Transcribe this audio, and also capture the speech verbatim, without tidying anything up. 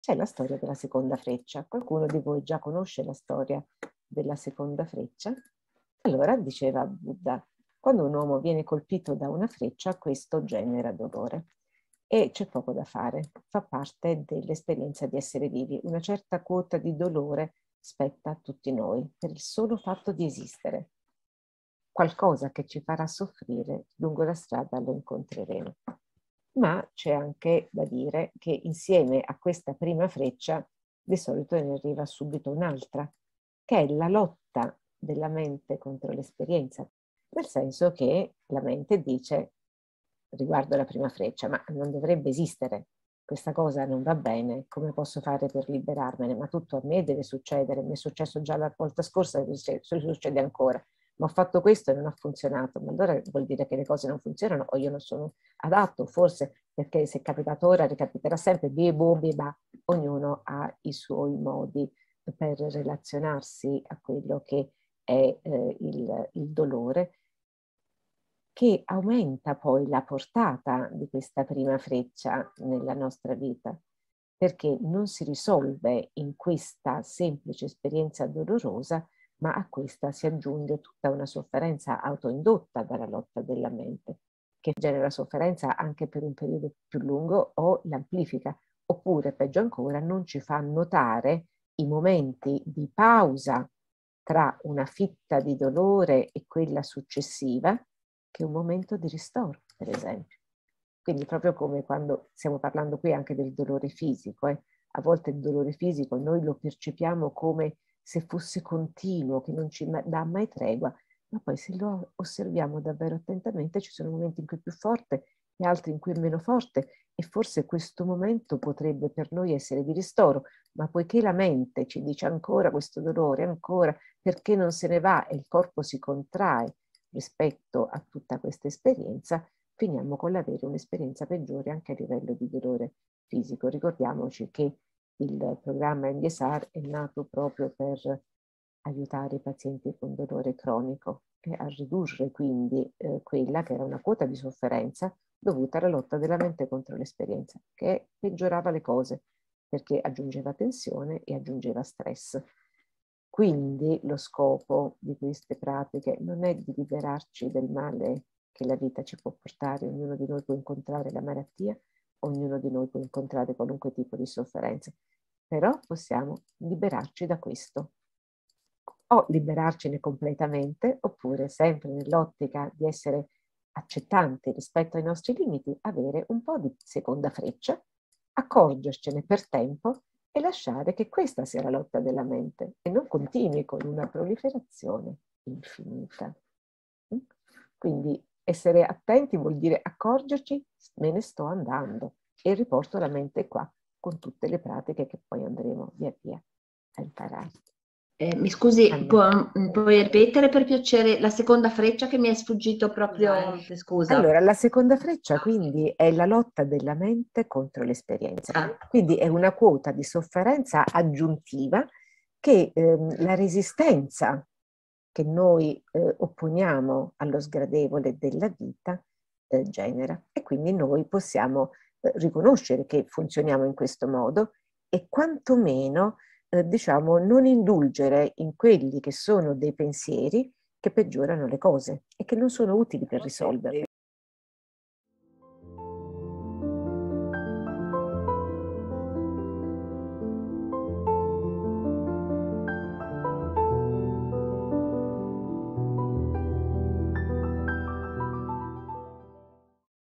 c'è la storia della seconda freccia. Qualcuno di voi già conosce la storia della seconda freccia? Allora, diceva Buddha, quando un uomo viene colpito da una freccia, questo genera dolore. E c'è poco da fare, fa parte dell'esperienza di essere vivi. Una certa quota di dolore spetta a tutti noi per il solo fatto di esistere. Qualcosa che ci farà soffrire lungo la strada lo incontreremo. Ma c'è anche da dire che insieme a questa prima freccia di solito ne arriva subito un'altra, che è la lotta della mente contro l'esperienza, nel senso che la mente dice riguardo alla prima freccia, ma non dovrebbe esistere, questa cosa non va bene, come posso fare per liberarmene? Ma tutto a me deve succedere, mi è successo già la volta scorsa, succede ancora, ma ho fatto questo e non ha funzionato, ma allora vuol dire che le cose non funzionano o io non sono adatto, forse perché se è capitato ora ricapiterà sempre, bibo, biba, ognuno ha i suoi modi per relazionarsi a quello che è eh, il, il dolore, che aumenta poi la portata di questa prima freccia nella nostra vita, perché non si risolve in questa semplice esperienza dolorosa, ma a questa si aggiunge tutta una sofferenza autoindotta dalla lotta della mente, che genera sofferenza anche per un periodo più lungo o l'amplifica, oppure peggio ancora non ci fa notare i momenti di pausa tra una fitta di dolore e quella successiva, che è un momento di ristoro, per esempio. Quindi proprio come quando stiamo parlando qui anche del dolore fisico, eh, a volte il dolore fisico noi lo percepiamo come se fosse continuo, che non ci dà mai tregua, ma poi se lo osserviamo davvero attentamente ci sono momenti in cui è più forte e altri in cui è meno forte, e forse questo momento potrebbe per noi essere di ristoro, ma poiché la mente ci dice ancora questo dolore, ancora, perché non se ne va e il corpo si contrae rispetto a tutta questa esperienza, finiamo con l'avere un'esperienza peggiore anche a livello di dolore fisico. Ricordiamoci che il programma N D S R è nato proprio per aiutare i pazienti con dolore cronico e a ridurre quindi eh, quella che era una quota di sofferenza dovuta alla lotta della mente contro l'esperienza, che peggiorava le cose perché aggiungeva tensione e aggiungeva stress. Quindi lo scopo di queste pratiche non è di liberarci del male che la vita ci può portare, ognuno di noi può incontrare la malattia, ognuno di noi può incontrare qualunque tipo di sofferenza, però possiamo liberarci da questo, o liberarcene completamente, oppure sempre nell'ottica di essere accettanti rispetto ai nostri limiti, avere un po' di seconda freccia, accorgercene per tempo e lasciare che questa sia la lotta della mente e non continui con una proliferazione infinita. Quindi essere attenti vuol dire accorgerci, me ne sto andando e riporto la mente qua con tutte le pratiche che poi andremo via via a imparare. Eh, mi scusi, Anna. può- puoi ripetere per piacere la seconda freccia che mi è sfuggito proprio? Scusa. Allora, la seconda freccia quindi è la lotta della mente contro l'esperienza. Ah, Quindi è una quota di sofferenza aggiuntiva che ehm, la resistenza che noi eh, opponiamo allo sgradevole della vita eh, genera. E quindi noi possiamo eh, riconoscere che funzioniamo in questo modo e quantomeno eh, diciamo non indulgere in quelli che sono dei pensieri che peggiorano le cose e che non sono utili per risolverle.